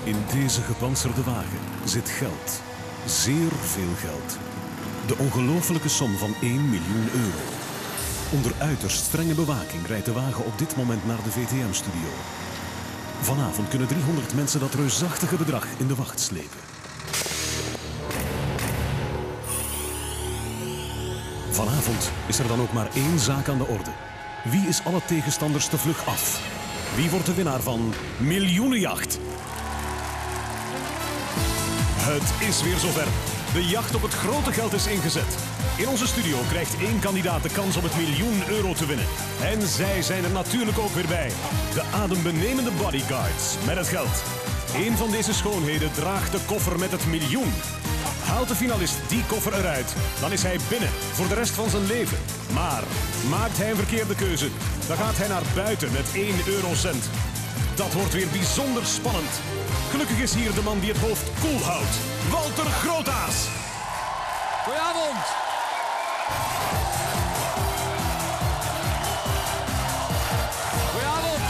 In deze gepantserde wagen zit geld. Zeer veel geld. De ongelofelijke som van 1 miljoen euro. Onder uiterst strenge bewaking rijdt de wagen op dit moment naar de VTM-studio. Vanavond kunnen 300 mensen dat reusachtige bedrag in de wacht slepen. Vanavond is er dan ook maar één zaak aan de orde. Wie is alle tegenstanders te vlug af? Wie wordt de winnaar van Miljoenenjacht? Het is weer zover. De jacht op het grote geld is ingezet. In onze studio krijgt één kandidaat de kans om het miljoen euro te winnen. En zij zijn er natuurlijk ook weer bij. De adembenemende bodyguards met het geld. Eén van deze schoonheden draagt de koffer met het miljoen. Haalt de finalist die koffer eruit, dan is hij binnen voor de rest van zijn leven. Maar maakt hij een verkeerde keuze, dan gaat hij naar buiten met 1 eurocent. Dat wordt weer bijzonder spannend. Gelukkig is hier de man die het hoofd koel houdt. Walter Grootaas. Goedenavond. Goedenavond.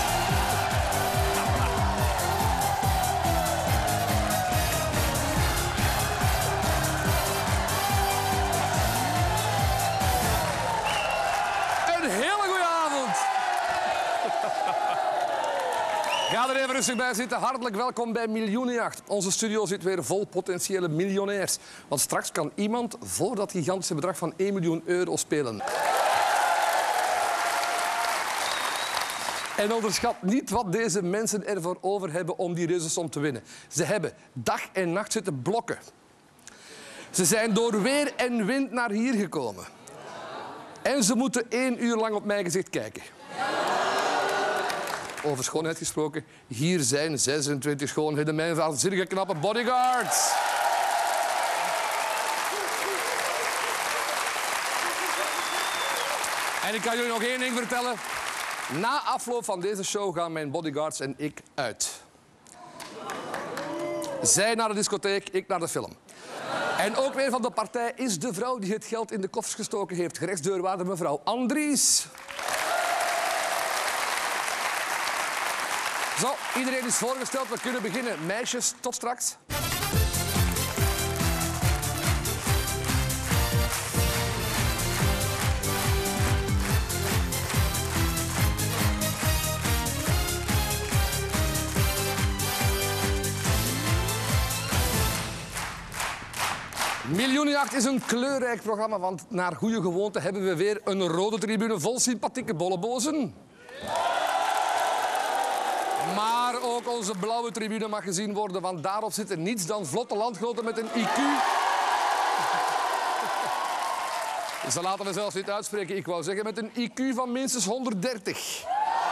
Een hele goede avond. Ga er even rustig bij zitten. Hartelijk welkom bij Miljoenenjacht. Onze studio zit weer vol potentiële miljonairs. Want straks kan iemand voor dat gigantische bedrag van 1 miljoen euro spelen. En onderschat niet wat deze mensen ervoor over hebben om die reuzensom te winnen. Ze hebben dag en nacht zitten blokken. Ze zijn door weer en wind naar hier gekomen. En ze moeten 1 uur lang op mijn gezicht kijken. Over schoonheid gesproken, hier zijn 26 schoonheden, mijn waanzinnige knappe bodyguards. En ik kan jullie nog één ding vertellen. Na afloop van deze show gaan mijn bodyguards en ik uit. Zij naar de discotheek, ik naar de film. En ook weer van de partij is de vrouw die het geld in de koffers gestoken heeft. Gerechtsdeurwaarder mevrouw Andries. Zo, iedereen is voorgesteld. We kunnen beginnen. Meisjes, tot straks. Miljoenenjacht is een kleurrijk programma, want naar goede gewoonte hebben we weer een rode tribune vol sympathieke bollebozen. Maar ook onze blauwe tribune mag gezien worden, want daarop zitten niets dan vlotte landgenoten met een IQ. Ze laten we zelfs niet uitspreken. Ik wou zeggen met een IQ van minstens 130.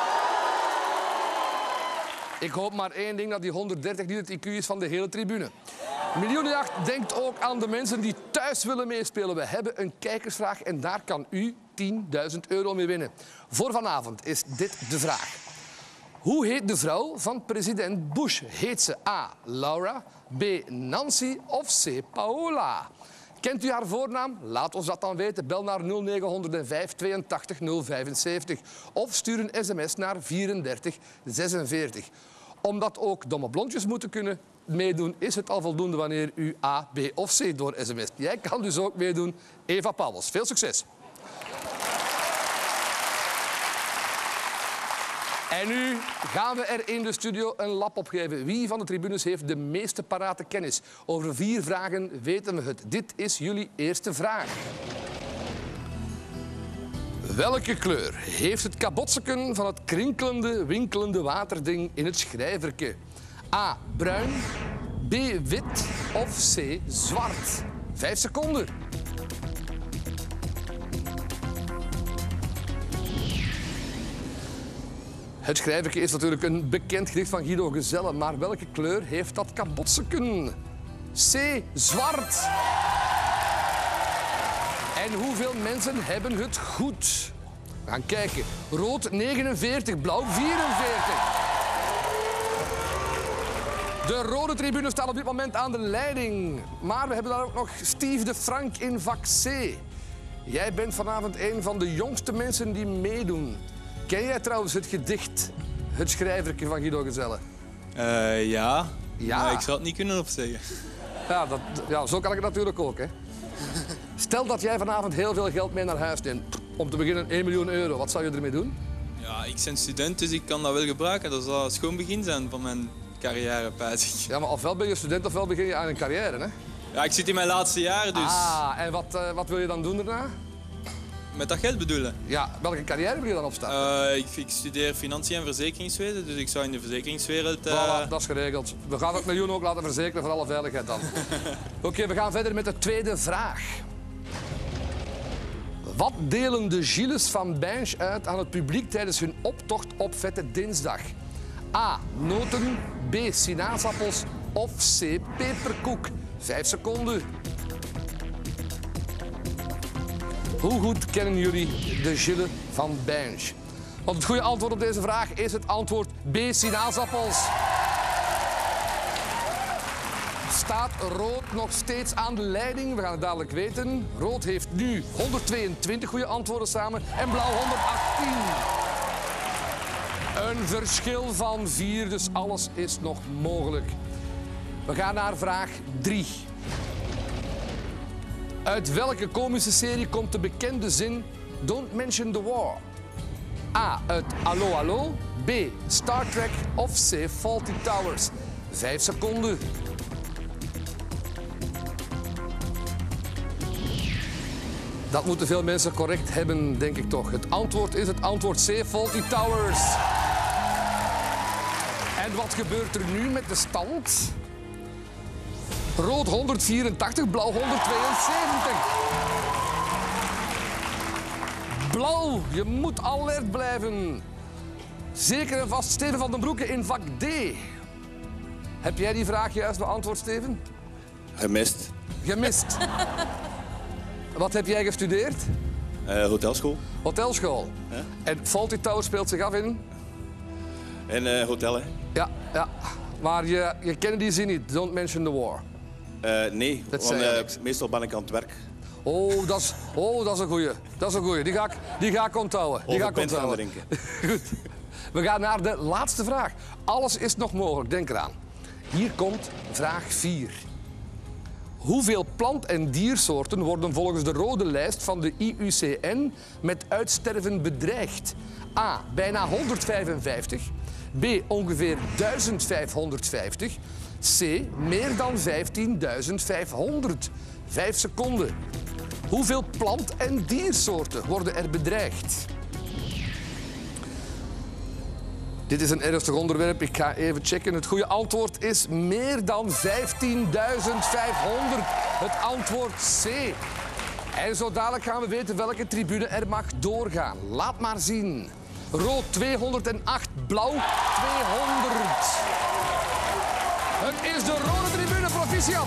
Ik hoop maar één ding, dat die 130 niet het IQ is van de hele tribune. Miljoenenjacht denkt ook aan de mensen die thuis willen meespelen. We hebben een kijkersvraag en daar kan u 10.000 euro mee winnen. Voor vanavond is dit de vraag. Hoe heet de vrouw van president Bush? Heet ze A. Laura, B. Nancy of C. Paola? Kent u haar voornaam? Laat ons dat dan weten. Bel naar 0905 82 075 of stuur een sms naar 3446. Omdat ook domme blondjes moeten kunnen meedoen, is het al voldoende wanneer u A, B of C door sms. Jij kan dus ook meedoen. Eva Pauwels. Veel succes. En nu gaan we er in de studio een lap op geven. Wie van de tribunes heeft de meeste parate kennis? Over 4 vragen weten we het. Dit is jullie eerste vraag. Welke kleur heeft het kabotseken van het krinkelende, winkelende waterding in het schrijverke? A. Bruin, B. Wit of C. Zwart? 5 seconden. Het schrijverke is natuurlijk een bekend gedicht van Guido Gezelle, maar welke kleur heeft dat kabotseken? C. Zwart. En hoeveel mensen hebben het goed? We gaan kijken. Rood 49, blauw 44. De rode tribune staat op dit moment aan de leiding. Maar we hebben daar ook nog Steve de Frank in vak C. Jij bent vanavond een van de jongste mensen die meedoen. Ken jij trouwens het gedicht Het Schrijverke van Guido Gezelle? Ja. Ja. Maar ik zou het niet kunnen opzeggen. Ja, zo kan ik het natuurlijk ook. Hè. Stel dat jij vanavond heel veel geld mee naar huis neemt. Om te beginnen 1 miljoen euro. Wat zou je ermee doen? Ja, ik ben student, dus ik kan dat wel gebruiken. Dat zal een schoon begin zijn van mijn carrière, pijs ik. Ja, maar ofwel ben je student ofwel begin je aan een carrière. Hè? Ja, ik zit in mijn laatste jaar, dus En wat wil je dan doen daarna? met dat geld bedoelen. Ja, welke carrière wil je dan opstarten? Ik studeer financiën en verzekeringswezen, dus ik zou in de verzekeringswereld... Voilà, dat is geregeld. We gaan het miljoen ook laten verzekeren voor alle veiligheid dan. Oké, we gaan verder met de tweede vraag. Wat delen de Gilles van Binge uit aan het publiek tijdens hun optocht op Vette Dinsdag? A. Noten. B. Sinaasappels. Of C. Peperkoek. 5 seconden. Hoe goed kennen jullie de Gilles van Binge? Want het goede antwoord op deze vraag is het antwoord B. Sinaasappels. Staat rood nog steeds aan de leiding? We gaan het dadelijk weten. Rood heeft nu 122 goede antwoorden samen en blauw 118. Een verschil van 4, dus alles is nog mogelijk. We gaan naar vraag 3. Uit welke komische serie komt de bekende zin Don't mention the war? A. Uit Allo Allo. B. Star Trek. Of C. Fawlty Towers. 5 seconden. Dat moeten veel mensen correct hebben, denk ik toch. Het antwoord is het antwoord C. Fawlty Towers. En wat gebeurt er nu met de stand? Rood 184, blauw 172. Blauw, je moet alert blijven. Zeker en vast Steven van den Broeke in vak D. Heb jij die vraag juist beantwoord, Steven? Gemist. Gemist. Wat heb jij gestudeerd? Hotelschool. Hotelschool. Ja. En Fawlty Towers speelt zich af in? En hotel, hè? Ja. Maar je kent die zin niet, don't mention the war. Nee, Dat want zei niks. meestal ben ik aan het werk. Dat is een goeie. Dat is een goeie. Die ga ik onthouden. Over pint gaan drinken. Goed. We gaan naar de laatste vraag. Alles is nog mogelijk, denk eraan. Hier komt vraag 4. Hoeveel plant- en diersoorten worden volgens de rode lijst van de IUCN met uitsterven bedreigd? A. Bijna 155. B. Ongeveer 1550. C. Meer dan 15.500. 5 seconden. Hoeveel plant- en diersoorten worden er bedreigd? Dit is een ernstig onderwerp. Ik ga even checken. Het goede antwoord is meer dan 15.500. Het antwoord C. En zo dadelijk gaan we weten welke tribune er mag doorgaan. Laat maar zien. Rood 208, blauw 200. Het is de rode tribune, proficiat.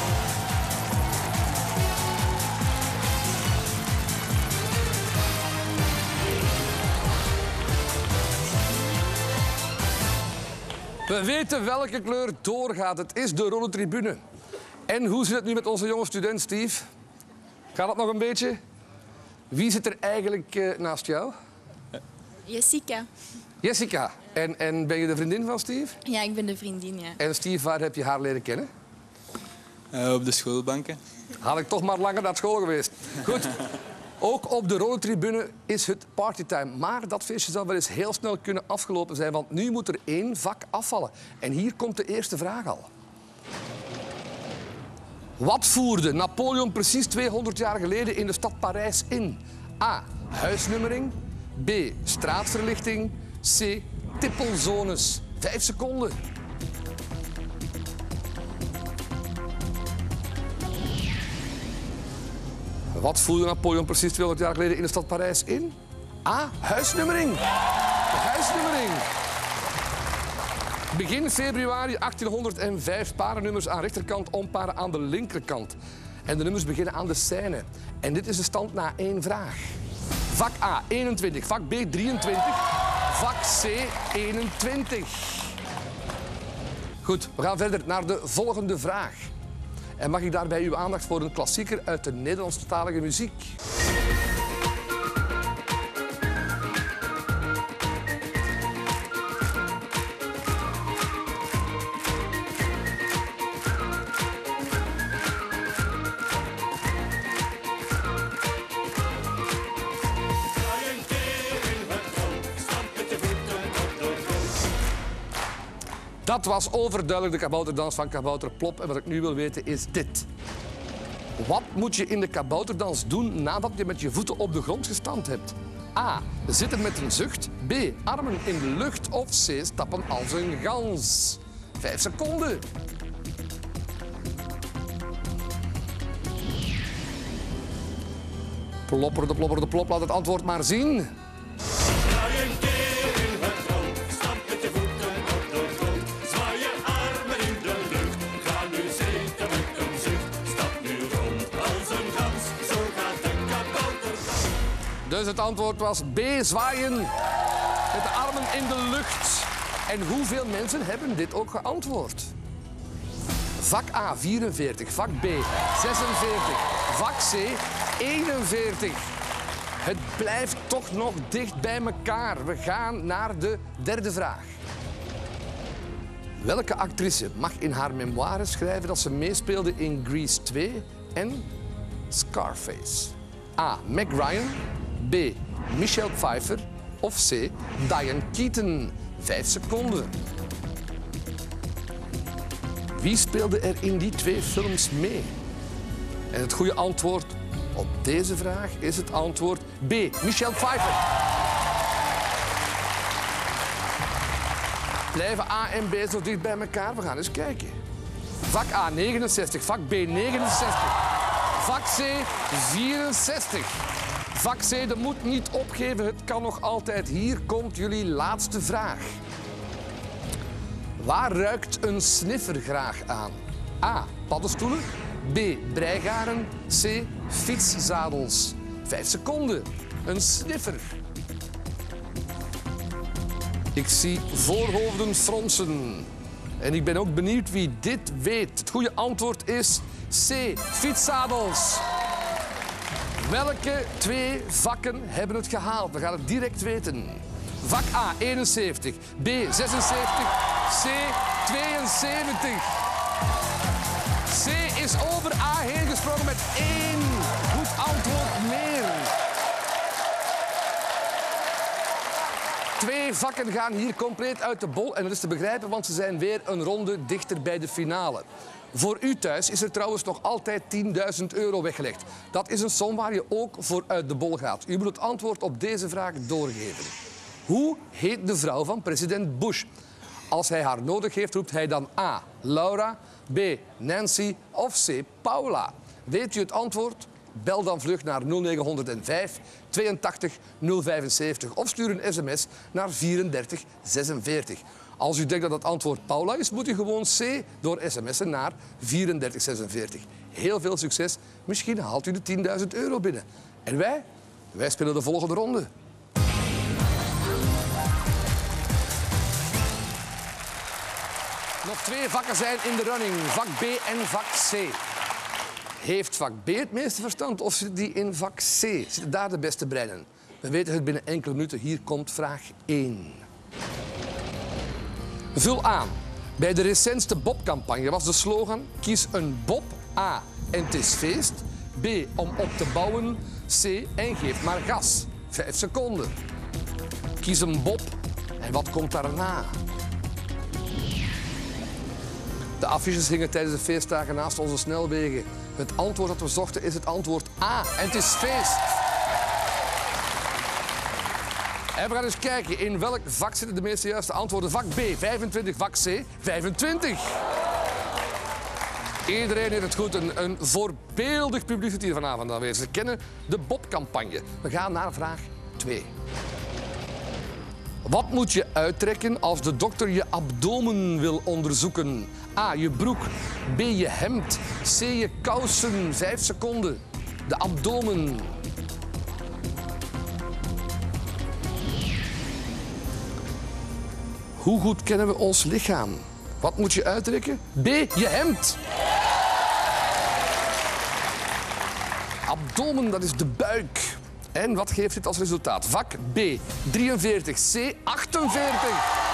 We weten welke kleur doorgaat. Het is de rode tribune. En hoe zit het nu met onze jonge student, Steve? Gaat het nog een beetje? Wie zit er eigenlijk naast jou? Jessica. Jessica. En ben je de vriendin van Steve? Ja, ik ben de vriendin, ja. En Steve, waar heb je haar leren kennen? Op de schoolbanken. Had ik toch maar langer naar school geweest. Goed. Ook op de rode tribune is het partytime. Maar dat feestje zal wel eens heel snel kunnen afgelopen zijn, want nu moet er 1 vak afvallen. En hier komt de eerste vraag al. Wat voerde Napoleon precies 200 jaar geleden in de stad Parijs in? A. Huisnummering. B. Straatverlichting. C. Tippelzones. 5 seconden. Wat voerde Napoleon precies 200 jaar geleden in de stad Parijs in? A. Huisnummering. De huisnummering. Begin februari 1805 parennummers aan rechterkant, omparen aan de linkerkant. En de nummers beginnen aan de Seine. En dit is de stand na 1 vraag. Vak A 21, vak B 23, vak C 21. Goed, we gaan verder naar de volgende vraag. En mag ik daarbij uw aandacht voor een klassieker uit de Nederlandstalige muziek? Dat was overduidelijk de kabouterdans van Kabouter Plop. En wat ik nu wil weten is dit. Wat moet je in de kabouterdans doen nadat je met je voeten op de grond gestampt hebt? A. Zitten met een zucht. B. Armen in de lucht. Of C. Stappen als een gans. 5 seconden. Plopper de plopper de plop. Laat het antwoord maar zien. Dus het antwoord was B, zwaaien met de armen in de lucht. En hoeveel mensen hebben dit ook geantwoord? Vak A, 44. Vak B, 46. Vak C, 41. Het blijft toch nog dicht bij elkaar. We gaan naar de derde vraag. Welke actrice mag in haar memoires schrijven dat ze meespeelde in Grease 2 en Scarface? A. Meg Ryan. B. Michelle Pfeiffer. Of C. Diane Keaton. 5 seconden. Wie speelde er in die 2 films mee? En het goede antwoord op deze vraag is het antwoord B. Michelle Pfeiffer. Blijven A en B zo dicht bij elkaar? We gaan eens kijken. Vak A 69, vak B 69, vak C 64. Vak C, de moed niet opgeven, het kan nog altijd. Hier komt jullie laatste vraag. Waar ruikt een sniffer graag aan? A. Paddenstoelen. B. Breigaren. C. Fietszadels. 5 seconden. Een sniffer. Ik zie voorhoofden fronsen. En ik ben ook benieuwd wie dit weet. Het goede antwoord is C. Fietszadels. Welke 2 vakken hebben het gehaald? We gaan het direct weten. Vak A, 71. B, 76. C, 72. C is over A heen gesprongen met 1 goed antwoord meer. 2 vakken gaan hier compleet uit de bol. En dat is te begrijpen, want ze zijn weer een ronde dichter bij de finale. Voor u thuis is er trouwens nog altijd €10.000 weggelegd. Dat is een som waar je ook voor uit de bol gaat. U moet het antwoord op deze vraag doorgeven. Hoe heet de vrouw van president Bush? Als hij haar nodig heeft, roept hij dan A. Laura, B. Nancy of C. Paula. Weet u het antwoord? Bel dan vlug naar 0905 82 075 of stuur een sms naar 34 46. Als u denkt dat het antwoord Paula is, moet u gewoon C door sms'en naar 34 46. Heel veel succes. Misschien haalt u de €10.000 binnen. En wij spelen de volgende ronde. Nog 2 vakken zijn in de running. Vak B en vak C. Heeft vak B het meeste verstand of zit die in vak C? Zitten daar de beste breinen? We weten het binnen enkele minuten. Hier komt vraag 1. Vul aan. Bij de recentste Bob-campagne was de slogan: kies een Bob. A. En het is feest. B. Om op te bouwen. C. En geef maar gas. 5 seconden. Kies een Bob. En wat komt daarna? De affiches hingen tijdens de feestdagen naast onze snelwegen. Het antwoord dat we zochten is het antwoord A. En het is feest. En we gaan eens kijken in welk vak zitten de meeste juiste antwoorden. Vak B, 25. Vak C, 25. Iedereen heeft het goed. Een voorbeeldig publiek zit hier vanavond aanwezig. Ze kennen de Bob-campagne. We gaan naar vraag 2. Wat moet je uittrekken als de dokter je abdomen wil onderzoeken? A. Je broek. B. Je hemd. C. Je kousen. 5 seconden. De abdomen. Hoe goed kennen we ons lichaam? Wat moet je uittrekken? B. Je hemd. Abdomen, dat is de buik. En wat geeft dit als resultaat? Vak B, 43. C, 48.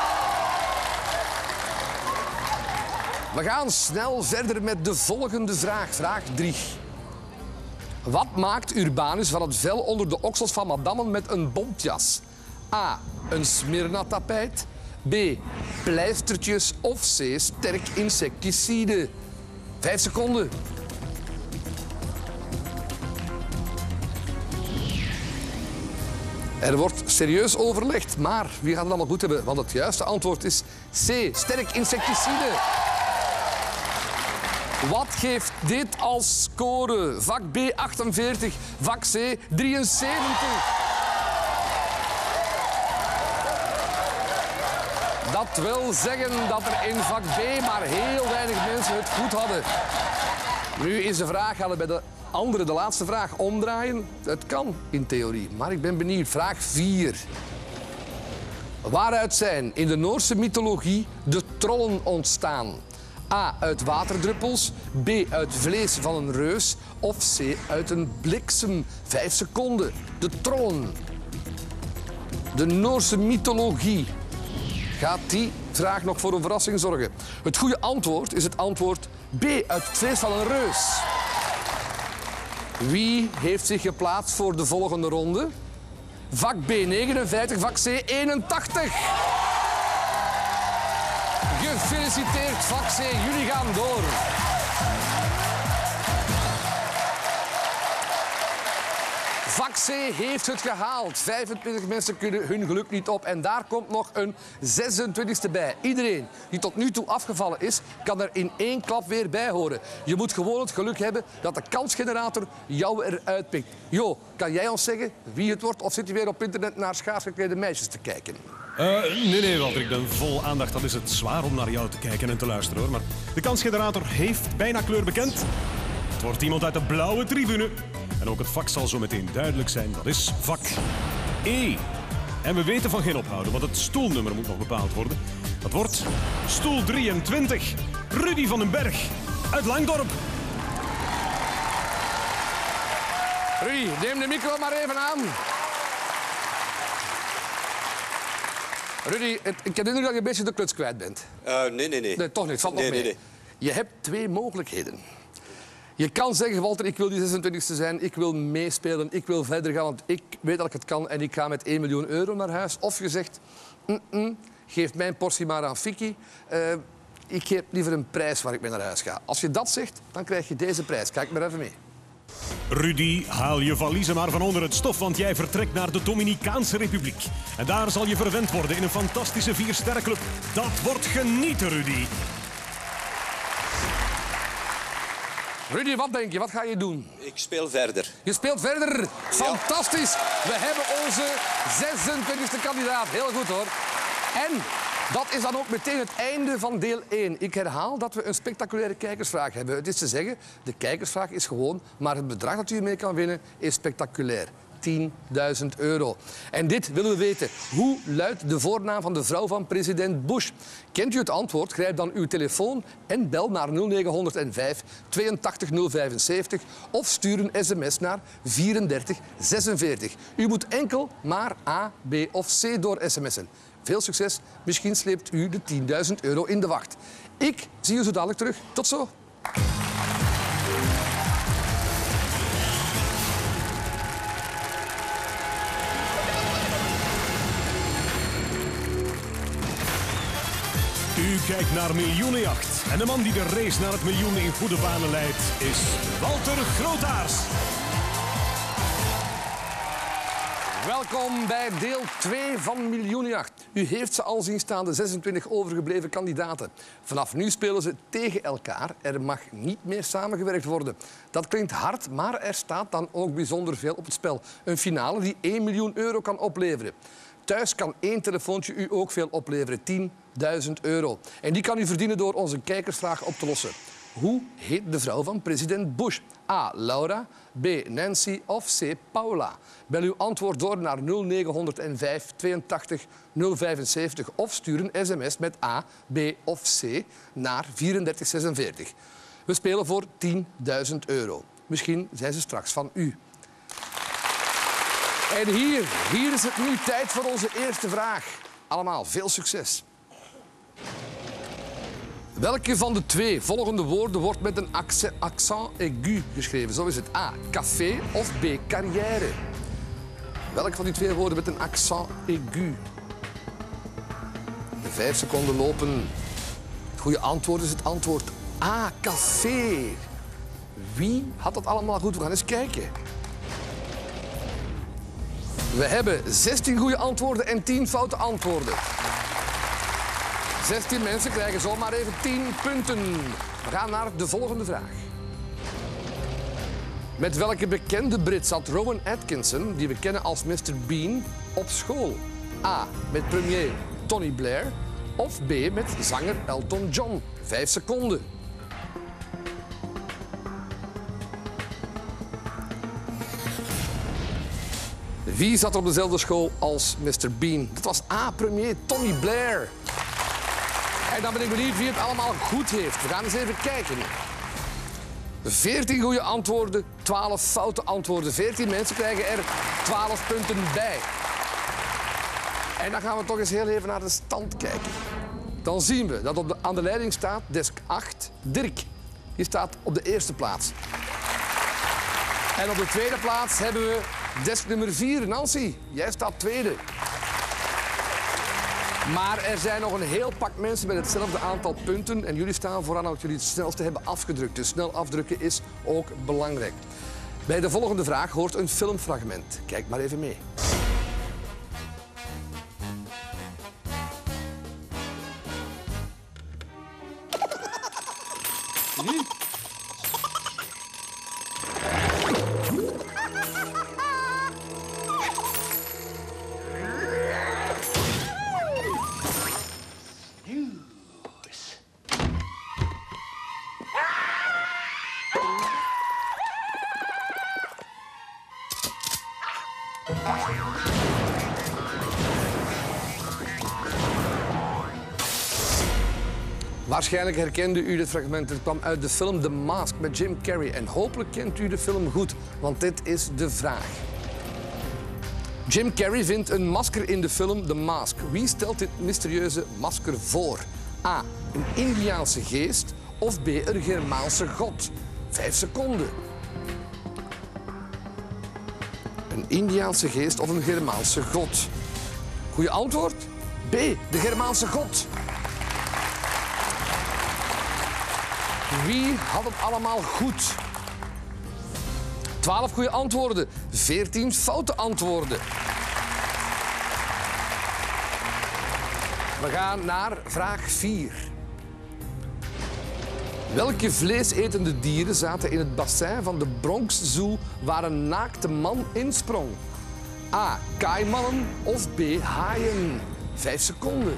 We gaan snel verder met de volgende vraag. Vraag 3. Wat maakt Urbanus van het vel onder de oksels van madammen met een bontjas? A. Een Smyrna-tapijt. B. Pleistertjes of C. Sterk insecticide. 5 seconden. Er wordt serieus overlegd, maar wie gaat het allemaal goed hebben? Want het juiste antwoord is C. Sterk insecticide. Wat geeft dit als score? Vak B 48, vak C 73. Dat wil zeggen dat er in vak B maar heel weinig mensen het goed hadden. Nu is de vraag, gaan we bij de andere, de laatste vraag, omdraaien? Het kan in theorie, maar ik ben benieuwd. Vraag 4. Waaruit zijn in de Noorse mythologie de trollen ontstaan? A. Uit waterdruppels. B. Uit vlees van een reus. Of C. Uit een bliksem. 5 seconden. De trollen. De Noorse mythologie. Gaat die vraag nog voor een verrassing zorgen? Het goede antwoord is het antwoord B. Uit het vlees van een reus. Wie heeft zich geplaatst voor de volgende ronde? Vak B 59, vak C 81. Gefeliciteerd, vak C. Jullie gaan door. Vak C heeft het gehaald. 25 mensen kunnen hun geluk niet op. En daar komt nog een 26e bij. Iedereen die tot nu toe afgevallen is, kan er in één klap weer bij horen. Je moet gewoon het geluk hebben dat de kansgenerator jou eruit pikt. Jo, kan jij ons zeggen wie het wordt? Of zit je weer op internet naar schaars geklede meisjes te kijken? Nee, Walter, ik ben vol aandacht. Dan is het zwaar om naar jou te kijken en te luisteren, hoor. Maar de kansgenerator heeft bijna kleur bekend. Het wordt iemand uit de blauwe tribune. En ook het vak zal zo meteen duidelijk zijn. Dat is vak E. En we weten van geen ophouden, want het stoelnummer moet nog bepaald worden. Dat wordt stoel 23. Rudy van den Berg uit Langdorp. Rudy, neem de micro maar even aan. Rudy, ik heb de indruk dat je een beetje de kluts kwijt bent. Nee. Nee, toch niet. Valt nog mee. Nee. Je hebt 2 mogelijkheden. Je kan zeggen, Walter, ik wil die 26e zijn, ik wil meespelen, ik wil verder gaan, want ik weet dat ik het kan en ik ga met 1 miljoen euro naar huis. Of je zegt, geef mijn portie maar aan Fikkie. Ik geef liever een prijs waar ik mee naar huis ga. Als je dat zegt, dan krijg je deze prijs. Kijk maar even mee. Rudy, haal je valiezen maar van onder het stof, want jij vertrekt naar de Dominicaanse Republiek. En daar zal je verwend worden in een fantastische 4-sterrenclub. Dat wordt genieten, Rudy. Rudy, wat denk je? Wat ga je doen? Ik speel verder. Je speelt verder. Fantastisch. We hebben onze 26e kandidaat. Heel goed, hoor. En dat is dan ook meteen het einde van deel 1. Ik herhaal dat we een spectaculaire kijkersvraag hebben. Het is te zeggen, de kijkersvraag is gewoon, maar het bedrag dat u ermee kan winnen is spectaculair. 10.000 euro. En dit willen we weten. Hoe luidt de voornaam van de vrouw van president Bush? Kent u het antwoord? Grijp dan uw telefoon en bel naar 0905 82 075 of stuur een sms naar 3446. U moet enkel maar A, B of C door sms'en. Veel succes. Misschien sleept u de 10.000 euro in de wacht. Ik zie u zo dadelijk terug. Tot zo. U kijkt naar Miljoenenjacht. En de man die de race naar het miljoen in goede banen leidt is Walter Grootaars. Welkom bij deel 2 van Miljoenenjacht. U heeft ze al zien staan, de 26 overgebleven kandidaten. Vanaf nu spelen ze tegen elkaar. Er mag niet meer samengewerkt worden. Dat klinkt hard, maar er staat dan ook bijzonder veel op het spel. Een finale die 1 miljoen euro kan opleveren. Thuis kan 1 telefoontje u ook veel opleveren, 10.000 euro. En die kan u verdienen door onze kijkersvraag op te lossen. Hoe heet de vrouw van president Bush? A. Laura, B. Nancy of C. Paula? Bel uw antwoord door naar 0905 82 075 of stuur een sms met A, B of C naar 3446. We spelen voor 10.000 euro. Misschien zijn ze straks van u. En hier is het nu tijd voor onze eerste vraag. Allemaal veel succes. Welke van de 2 volgende woorden wordt met een accent aigu geschreven? Zo is het A, café of B, carrière. Welke van die 2 woorden met een accent aigu? 5 seconden lopen. Het goede antwoord is het antwoord A, café. Wie had dat allemaal goed? We gaan eens kijken. We hebben 16 goede antwoorden en 10 foute antwoorden. 16 mensen krijgen zomaar even 10 punten. We gaan naar de volgende vraag. Met welke bekende Brit zat Rowan Atkinson, die we kennen als Mr. Bean, op school? A. Met premier Tony Blair. Of B. Met zanger Elton John. 5 seconden. Wie zat op dezelfde school als Mr. Bean? Dat was A. Premier Tony Blair. En dan ben ik benieuwd wie het allemaal goed heeft. We gaan eens even kijken. 14 goede antwoorden, 12 foute antwoorden. 14 mensen krijgen er 12 punten bij. En dan gaan we toch eens heel even naar de stand kijken. Dan zien we dat aan de leiding staat desk 8, Dirk. Die staat op de eerste plaats. En op de tweede plaats hebben we desk nummer 4, Nancy. Jij staat tweede. Maar er zijn nog een heel pak mensen met hetzelfde aantal punten. En jullie staan vooraan omdat jullie het snelste hebben afgedrukt. Dus snel afdrukken is ook belangrijk. Bij de volgende vraag hoort een filmfragment. Kijk maar even mee. Waarschijnlijk herkende u dit fragment. Het kwam uit de film The Mask met Jim Carrey. En hopelijk kent u de film goed, want dit is de vraag. Jim Carrey vindt een masker in de film The Mask. Wie stelt dit mysterieuze masker voor? A. Een Indiaanse geest of B. een Germaanse god? 5 seconden. Een Indiaanse geest of een Germaanse god? Goeie antwoord? B. De Germaanse god. Wie had het allemaal goed? 12 goede antwoorden, 14 foute antwoorden. We gaan naar vraag 4. Welke vleesetende dieren zaten in het bassin van de Bronx Zoo waar een naakte man insprong? A. Kaimannen of B. Haaien? 5 seconden.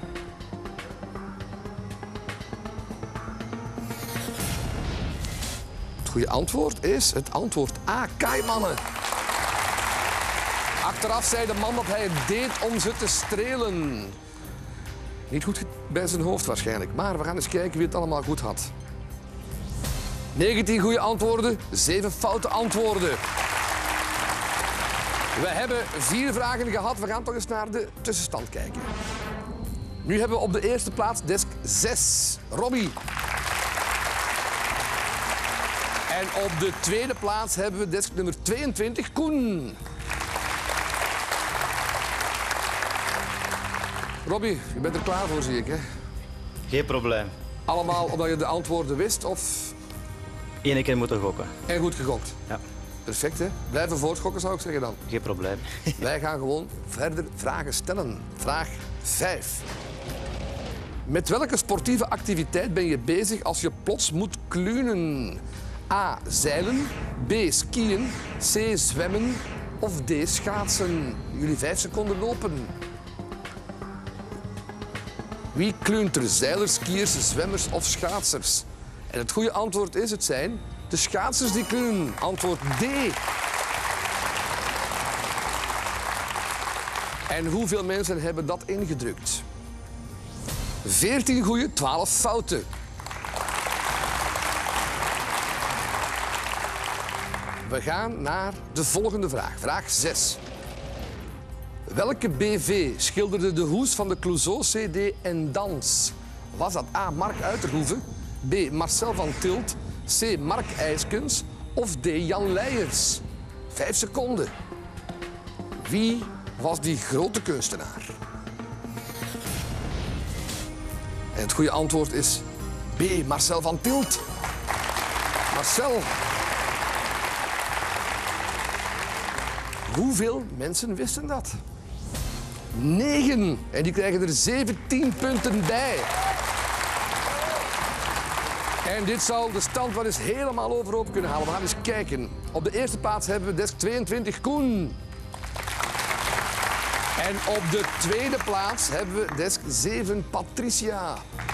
Het goede antwoord is het antwoord A. Kaimannen. Achteraf zei de man dat hij het deed om ze te strelen. Niet goed bij zijn hoofd waarschijnlijk, maar we gaan eens kijken wie het allemaal goed had. 19 goede antwoorden, 7 foute antwoorden. We hebben 4 vragen gehad. We gaan toch eens naar de tussenstand kijken. Nu hebben we op de eerste plaats desk 6, Robbie. En op de tweede plaats hebben we desk nummer 22, Koen. Robbie, je bent er klaar voor, zie ik, hè? Geen probleem. Allemaal omdat je de antwoorden wist, of... Eén keer moeten gokken. En goed gegokt. Ja. Perfect, hè? Blijven voortgokken, zou ik zeggen dan. Geen probleem. Wij gaan gewoon verder vragen stellen. Vraag 5. Met welke sportieve activiteit ben je bezig als je plots moet klunen? A. Zeilen. B. Skiën. C. Zwemmen. Of D. Schaatsen. Jullie 5 seconden lopen. Wie klunt er? Zeilers, skiers, zwemmers of schaatsers? En het goede antwoord is, het zijn de schaatsers die klunen. Antwoord D. En hoeveel mensen hebben dat ingedrukt? 14 goede, 12 fouten. We gaan naar de volgende vraag. Vraag 6. Welke BV schilderde de hoes van de Clouseau CD en Dans? Was dat A. Mark Uiterhoeven, B. Marcel van Tilt, C. Mark IJskens of D. Jan Leijers? 5 seconden. Wie was die grote kunstenaar? En het goede antwoord is B. Marcel van Tielt. Marcel. Hoeveel mensen wisten dat? 9. En die krijgen er 17 punten bij. En dit zal de stand wel eens helemaal overhoop kunnen halen. We gaan eens kijken. Op de eerste plaats hebben we desk 22 Koen. En op de tweede plaats hebben we desk 7 Patricia.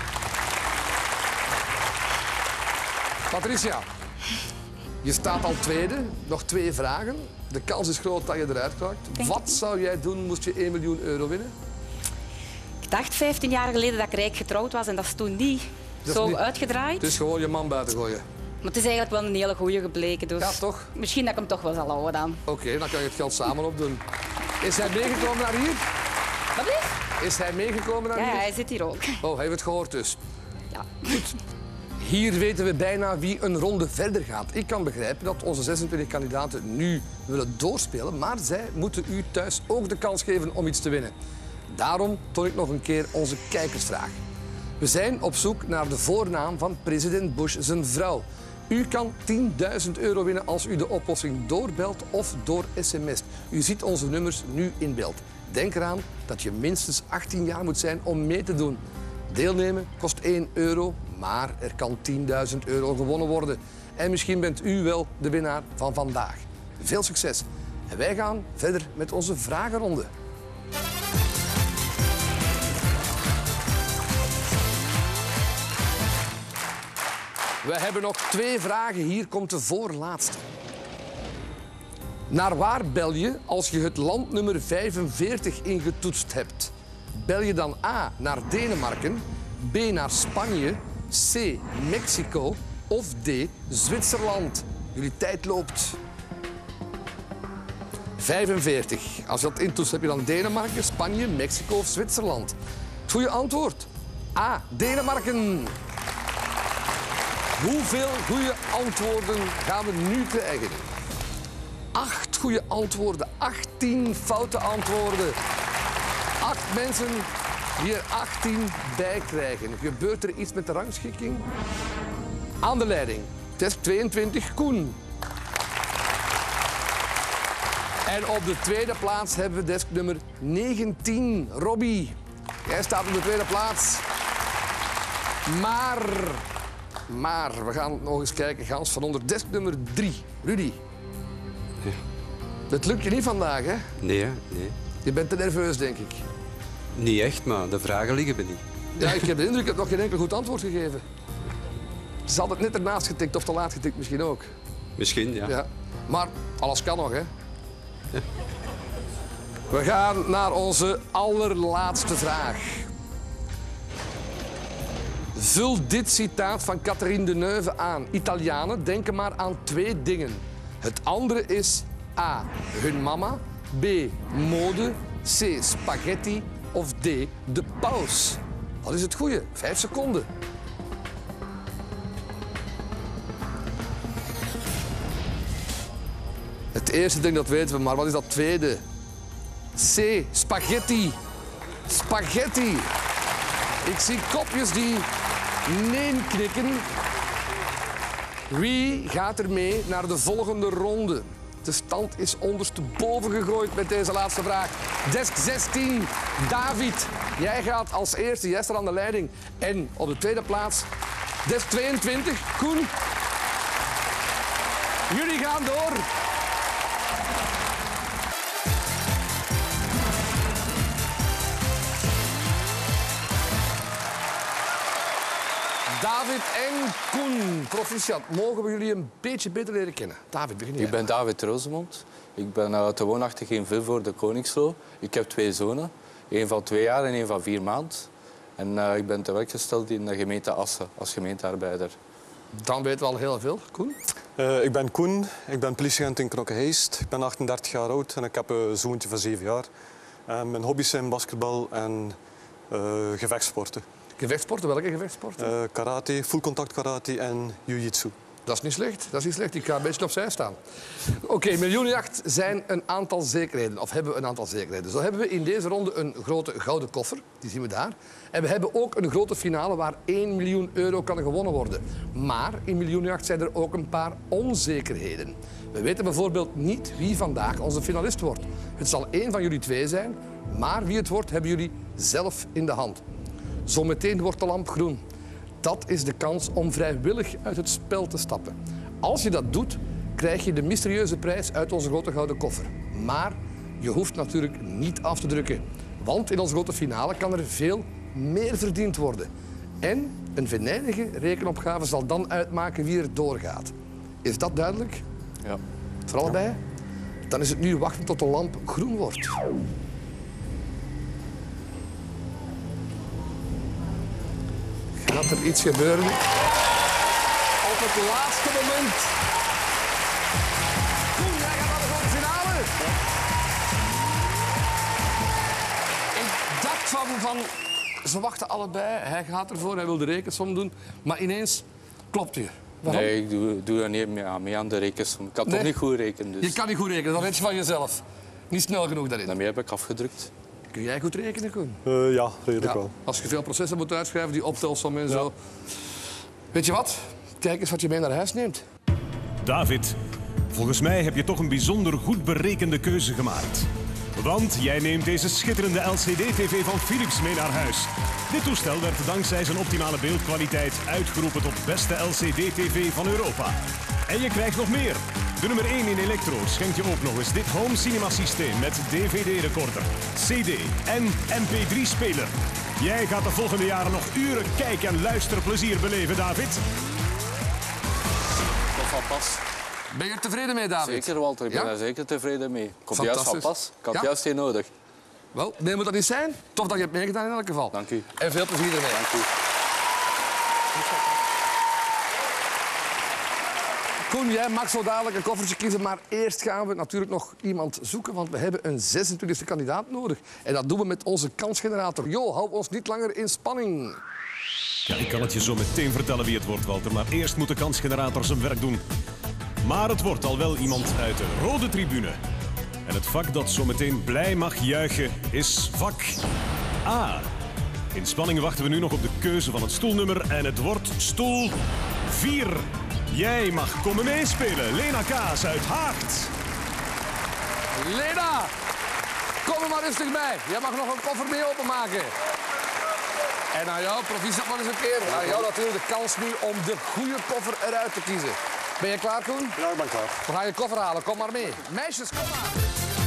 Patricia, je staat al tweede. Nog 2 vragen. De kans is groot dat je eruit raakt. Wat zou jij doen moest je 1 miljoen euro winnen? Ik dacht 15 jaar geleden dat ik rijk getrouwd was en dat is toen niet zo uitgedraaid. Het is gewoon je man buiten gooien. Maar het is eigenlijk wel een hele goeie gebleken. Dus Ja, toch? misschien dat ik hem toch wel zal houden dan. Oké, dan kan je het geld samen opdoen. Is hij meegekomen naar hier? Wat is? Is hij meegekomen naar Ja, hier? hij zit hier ook. Oh, hij heeft het gehoord dus. Ja. Hier weten we bijna wie een ronde verder gaat. Ik kan begrijpen dat onze 26 kandidaten nu willen doorspelen, maar zij moeten u thuis ook de kans geven om iets te winnen. Daarom toon ik nog een keer onze kijkersvraag. We zijn op zoek naar de voornaam van president Bush zijn vrouw. U kan 10.000 euro winnen als u de oplossing doorbelt of door sms't. U ziet onze nummers nu in beeld. Denk eraan dat je minstens 18 jaar moet zijn om mee te doen. Deelnemen kost 1 euro, maar er kan 10.000 euro gewonnen worden. En misschien bent u wel de winnaar van vandaag. Veel succes. En wij gaan verder met onze vragenronde. We hebben nog 2 vragen. Hier komt de voorlaatste. Naar waar bel je als je het landnummer 45 ingetoetst hebt? Bel je dan A naar Denemarken, B naar Spanje, C Mexico of D Zwitserland? Jullie tijd loopt. 45. Als je dat intoetst heb je dan Denemarken, Spanje, Mexico of Zwitserland. Het goede antwoord? A. Denemarken. Hoeveel goede antwoorden gaan we nu krijgen? 8 goede antwoorden, 18 foute antwoorden. 8 mensen die er 18 bij krijgen. Gebeurt er iets met de rangschikking? Aan de leiding, desk 22 Koen. En op de tweede plaats hebben we desk nummer 19 Robbie. Jij staat op de tweede plaats. Maar we gaan nog eens kijken, Gans van onder desk nummer 3. Rudy. Ja. Dat lukt je niet vandaag, hè? Nee, hè? Nee. Je bent te nerveus, denk ik. Niet echt, maar de vragen liggen me niet. Ja, ik heb de indruk, ik heb nog geen enkel goed antwoord gegeven. Het is altijd net ernaast getikt of te laat getikt misschien ook. Misschien, ja. Ja. Maar alles kan nog, hè? Ja. We gaan naar onze allerlaatste vraag. Vul dit citaat van Catherine Deneuve aan. Italianen denken maar aan 2 dingen. Het andere is A. hun mama, B. mode, C. spaghetti of D. de paus. Wat is het goede? 5 seconden. Het eerste ding dat weten we, maar wat is dat tweede? C. spaghetti. Spaghetti. Ik zie kopjes die nee knikken. Wie gaat er mee naar de volgende ronde? De stand is ondersteboven gegooid met deze laatste vraag. Desk 16, David. Jij gaat als eerste, jij staat aan de leiding. En op de tweede plaats, desk 22, Koen. Jullie gaan door. David en Koen, proficiat. Mogen we jullie een beetje beter leren kennen? David, begin jij. Ik ben David Rosemond. Ik ben te woonachtig in Vilvoorde, Koningslo. Ik heb 2 zonen. 1 van 2 jaar en 1 van 4 maanden. En ik ben te werk gesteld in de gemeente Assen als gemeentearbeider. Dan weten we al heel veel. Koen? Ik ben Koen, ik ben politieagent in Knokke-Heist. Ik ben 38 jaar oud en ik heb een zoontje van 7 jaar. Mijn hobby's zijn basketbal en gevechtsporten. Gevechtsporten? Welke gevechtsporten? Karate, full contact karate en jiu-jitsu. Dat is niet slecht. Dat is niet slecht. Ik ga een beetje opzij staan. Oké, miljoenenjacht zijn een aantal zekerheden. Of hebben we een aantal zekerheden. Zo hebben we in deze ronde een grote gouden koffer. Die zien we daar. En we hebben ook een grote finale waar 1 miljoen euro kan gewonnen worden. Maar in miljoenenjacht zijn er ook een paar onzekerheden. We weten bijvoorbeeld niet wie vandaag onze finalist wordt. Het zal één van jullie twee zijn. Maar wie het wordt, hebben jullie zelf in de hand. Zometeen wordt de lamp groen. Dat is de kans om vrijwillig uit het spel te stappen. Als je dat doet, krijg je de mysterieuze prijs uit onze grote gouden koffer. Maar je hoeft natuurlijk niet af te drukken. Want in onze grote finale kan er veel meer verdiend worden. En een venijnige rekenopgave zal dan uitmaken wie er doorgaat. Is dat duidelijk? Ja. Voor allebei? Dan is het nu wachten tot de lamp groen wordt. Gaat er iets gebeuren? Op het laatste moment. Koen, jij gaat naar de grote finale. Ik dacht van... Ze wachten allebei. Hij gaat ervoor, hij wil de rekensom doen. Maar ineens klopt hij. Waarom? Nee, ik doe dat niet mee aan de rekensom. Ik kan toch niet goed rekenen. Dus. Je kan niet goed rekenen, dat weet je van jezelf. Niet snel genoeg daarin. Daarmee heb ik afgedrukt. Kun jij goed rekenen, Koen? Ja, redelijk wel. Als je veel processen moet uitschrijven, die optelsom en zo. Weet je wat? Kijk eens wat je mee naar huis neemt. David, volgens mij heb je toch een bijzonder goed berekende keuze gemaakt. Want jij neemt deze schitterende LCD-TV van Philips mee naar huis. Dit toestel werd dankzij zijn optimale beeldkwaliteit uitgeroepen tot beste LCD-TV van Europa. En je krijgt nog meer. De nummer 1 in elektro schenkt je ook nog eens dit home cinema systeem met DVD-recorder, CD en MP3-speler. Jij gaat de volgende jaren nog uren kijk- en luisterplezier beleven, David. Dat valt pas. Ben je er tevreden mee, David? Zeker, Walter. Ik ben daar zeker tevreden mee. Komt juist van pas. Ik had juist geen nodig. Wel, nee, moet dat niet zijn. Tof dat je hebt meegedaan in elk geval. Dank u. En veel plezier ermee. Dank u. Koen, jij mag zo dadelijk een koffertje kiezen, maar eerst gaan we natuurlijk nog iemand zoeken, want we hebben een 26e kandidaat nodig. En dat doen we met onze kansgenerator. Jo, hou ons niet langer in spanning. Ja, ik kan het je zo meteen vertellen wie het wordt, Walter, maar eerst moet de kansgenerator zijn werk doen. Maar het wordt al wel iemand uit de rode tribune. En het vak dat zo meteen blij mag juichen is vak A. In spanning wachten we nu nog op de keuze van het stoelnummer en het wordt stoel 4. Jij mag komen meespelen. Lena Kaas uit Haagt. Lena, kom er maar rustig bij. Jij mag nog een koffer mee openmaken. En aan jou, proficiat nog eens een keer. Aan jou natuurlijk de kans nu om de goede koffer eruit te kiezen. Ben je klaar, Koen? Ja, ik ben klaar. We gaan je koffer halen. Kom maar mee. Meisjes, kom maar.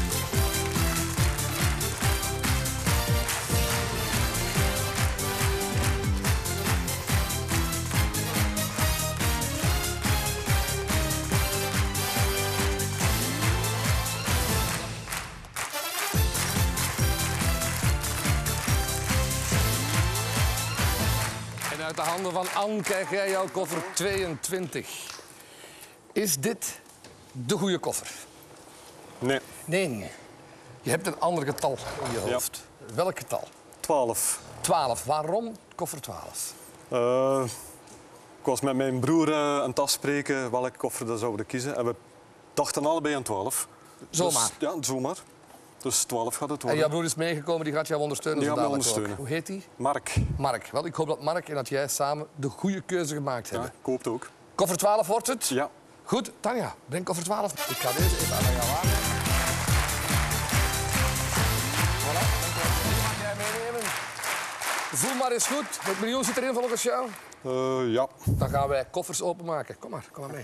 En uit de handen van Anne krijg jij jouw koffer 22. Is dit de goede koffer? Nee. Nee. Je hebt een ander getal in je hoofd. Ja. Welk getal? 12. 12. Waarom koffer 12? Ik was met mijn broer aan het afspreken welke koffer we zouden kiezen. En we dachten allebei aan 12. Zomaar? Dus, ja, zomaar. Dus 12 gaat het worden. En jouw broer is meegekomen, die gaat jou ondersteunen? Die gaat mij ondersteunen. Hoe heet hij? Mark. Mark. Wel, ik hoop dat Mark en dat jij samen de goede keuze gemaakt hebben. Ik hoop het ook. Koffer 12 wordt het? Ja. Goed, Tanja, breng koffer 12. Ik ga deze even aan jou aan. Voilà, die mag jij meenemen. Voel maar eens goed. Het miljoen zit erin volgens jou? Ja. Dan gaan wij koffers openmaken. Kom maar mee.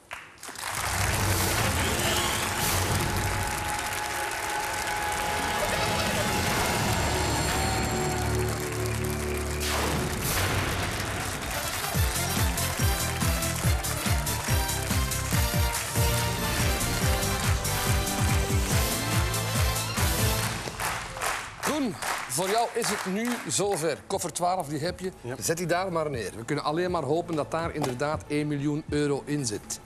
Koen, voor jou is het nu zover. Koffer 12, die heb je. Ja. Zet die daar maar neer. We kunnen alleen maar hopen dat daar inderdaad 1 miljoen euro in zit.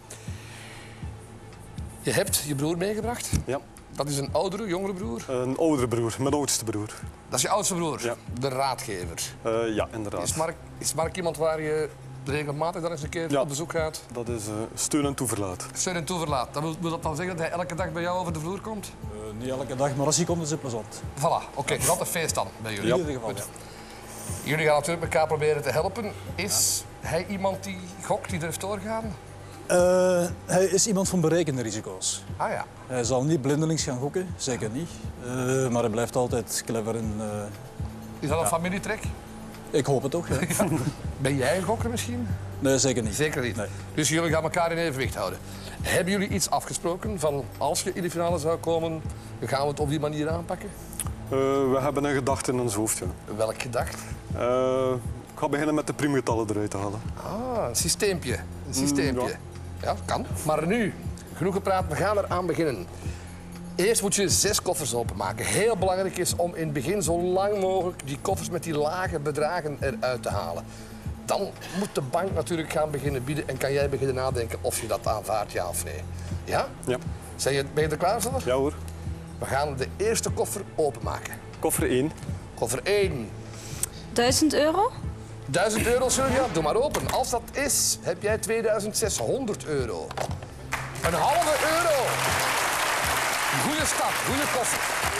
Je hebt je broer meegebracht? Ja. Dat is een oudere, jongere broer? Een oudere broer, mijn oudste broer. Dat is je oudste broer? Ja. De raadgever? Ja, inderdaad. Is Mark iemand waar je regelmatig dan eens een keer op bezoek gaat? Dat is steun en toeverlaat. Steun en toeverlaat. Wil dat dan zeggen dat hij elke dag bij jou over de vloer komt? Niet elke dag, maar als hij komt is het plezant. Voilà, oké. Dat is een feest dan bij jullie. In ieder geval, ja. Jullie gaan natuurlijk elkaar proberen te helpen. Is hij iemand die gokt, die durft doorgaan? Hij is iemand van berekende risico's. Ah ja. Hij zal niet blindelings gaan gokken, zeker niet. Maar hij blijft altijd clever in... Is dat een familietrek? Ik hoop het toch, ja. Ben jij een gokker misschien? Nee, zeker niet. Zeker niet. Nee. Dus jullie gaan elkaar in evenwicht houden. Hebben jullie iets afgesproken van als je in de finale zou komen, dan gaan we het op die manier aanpakken? We hebben een gedachte in ons hoofd. Ja. Welk gedacht? Ik ga beginnen met de priemgetallen eruit te halen. Ah, een systeempje. Een systeempje. Ja, kan. Maar nu, genoeg gepraat, we gaan eraan beginnen. Eerst moet je 6 koffers openmaken. Heel belangrijk is om in het begin zo lang mogelijk die koffers met die lage bedragen eruit te halen. Dan moet de bank natuurlijk gaan beginnen bieden en kan jij beginnen nadenken of je dat aanvaardt, ja of nee. Ja? Ja. Ben je er klaar voor? Ja hoor. We gaan de eerste koffer openmaken. Koffer 1. Koffer 1. 1000 euro? 1000 euro, Sylvia, doe maar open. Als dat is, heb jij 2600 euro. Een halve euro. Goeie start, goede koffer.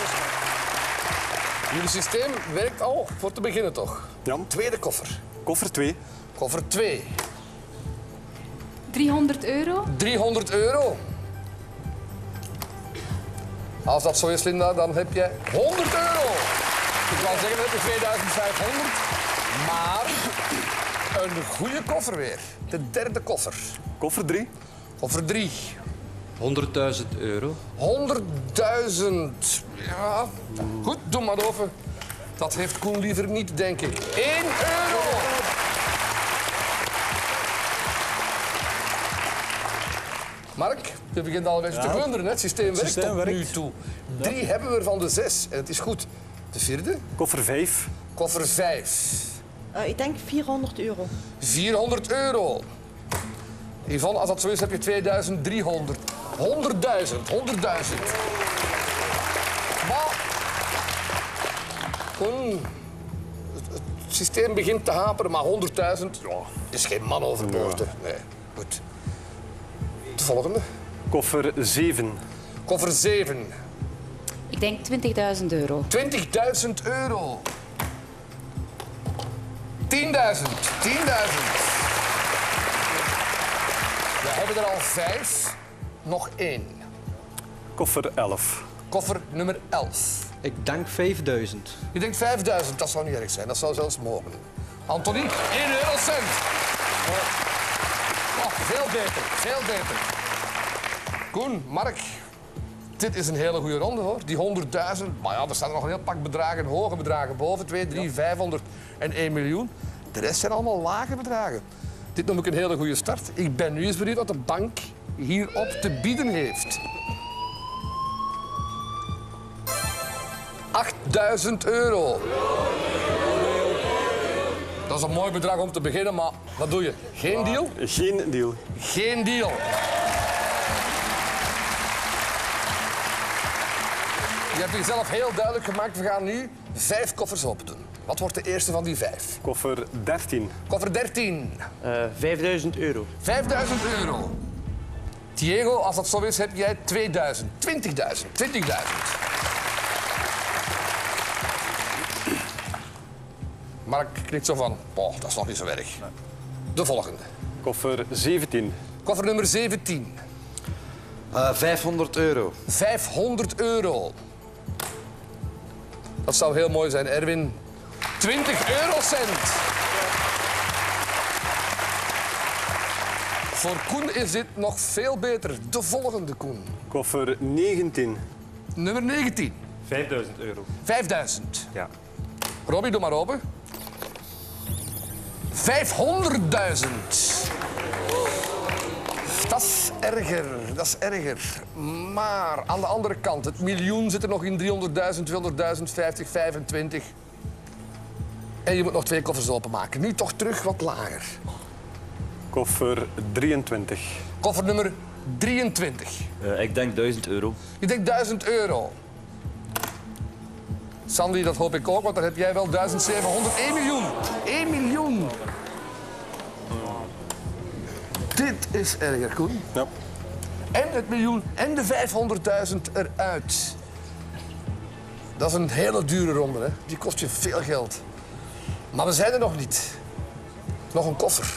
Jullie systeem werkt al voor te beginnen, toch? Ja. Tweede koffer. Koffer 2. Koffer 2. 300 euro? 300 euro. Als dat zo is, Linda, dan heb je 100 euro. Ik wou zeggen, dan heb je 2500. Maar een goede koffer weer. De derde koffer. Koffer 3. Koffer 3. 100.000 euro. 100.000. Ja. Goed, doe maar over. Dat heeft Koen liever niet, denk ik. 1 euro. Mark, je begint al een beetje te glunderen. Het systeem werkt tot nu toe. 3 hebben we er van de 6 en het is goed. De vierde? Koffer 5. Koffer 5. Ik denk 400 euro. 400 euro. Yvonne, als dat zo is, heb je 2300. 100.000. 100.000. Maar... Het systeem begint te haperen, maar 100.000 is geen man overboord. Ja. Nee, goed. De volgende. Koffer 7. Koffer 7. Ik denk 20.000 euro. 20.000 euro. 10.000. 10.000. We hebben er al 5. Nog 1. Koffer 11. Koffer nummer 11. Ik denk 5000. Je denkt 5000, dat zou niet erg zijn. Dat zou zelfs mogen. Anthony, 1 eurocent. Oh, veel beter, veel beter. Koen, Mark, dit is een hele goede ronde hoor. Die 100.000, maar ja, er staan nog een heel pak bedragen, hoge bedragen boven. 2, 3, 500 en 1 miljoen. De rest zijn allemaal lage bedragen. Dit noem ik een hele goede start. Ik ben nu eens benieuwd wat de bank hierop te bieden heeft. 8.000 euro. Dat is een mooi bedrag om te beginnen, maar wat doe je? Geen deal? Geen deal. Geen deal. Je hebt jezelf heel duidelijk gemaakt, we gaan nu 5 koffers open doen. Wat wordt de eerste van die 5? Koffer 13. Koffer 13. 5000 euro. 5000 euro. Diego, als dat zo is, heb jij 2000. 20.000. 20.000. Mark knikt zo van, oh, dat is nog niet zo erg. De volgende. Koffer 17. Koffer nummer 17. 500 euro. 500 euro. Dat zou heel mooi zijn, Erwin. 20 eurocent. Voor Koen is dit nog veel beter. De volgende, Koen. Koffer 19. Nummer 19. 5000 euro. 5000. Ja. Robbie, doe maar open. 500.000. Dat is erger, dat is erger. Maar aan de andere kant, het miljoen zit er nog in 300.000, 200.000, 50, 25. En je moet nog 2 koffers openmaken. Nu toch terug wat lager. Koffer 23. Koffer nummer 23. Ik denk 1000 euro. Je denkt 1000 euro. Sandy, dat hoop ik ook, want dan heb jij wel 1700. 1 miljoen. 1 miljoen. Dit is erger, Koen. Ja. En het miljoen en de 500.000 eruit. Dat is een hele dure ronde, hè. Die kost je veel geld. Maar we zijn er nog niet. Nog een koffer.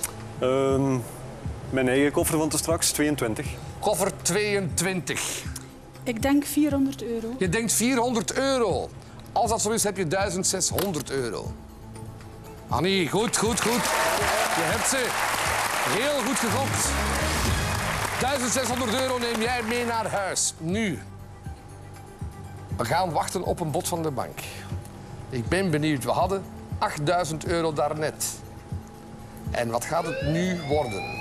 Mijn eigen koffer van te straks, 22. Koffer 22. Ik denk 400 euro. Je denkt 400 euro. Als dat zo is, heb je 1600 euro. Annie, goed. Je hebt ze. Heel goed gegokt. 1600 euro neem jij mee naar huis. Nu. We gaan wachten op een bod van de bank. Ik ben benieuwd. We hadden 8000 euro daarnet. En wat gaat het nu worden?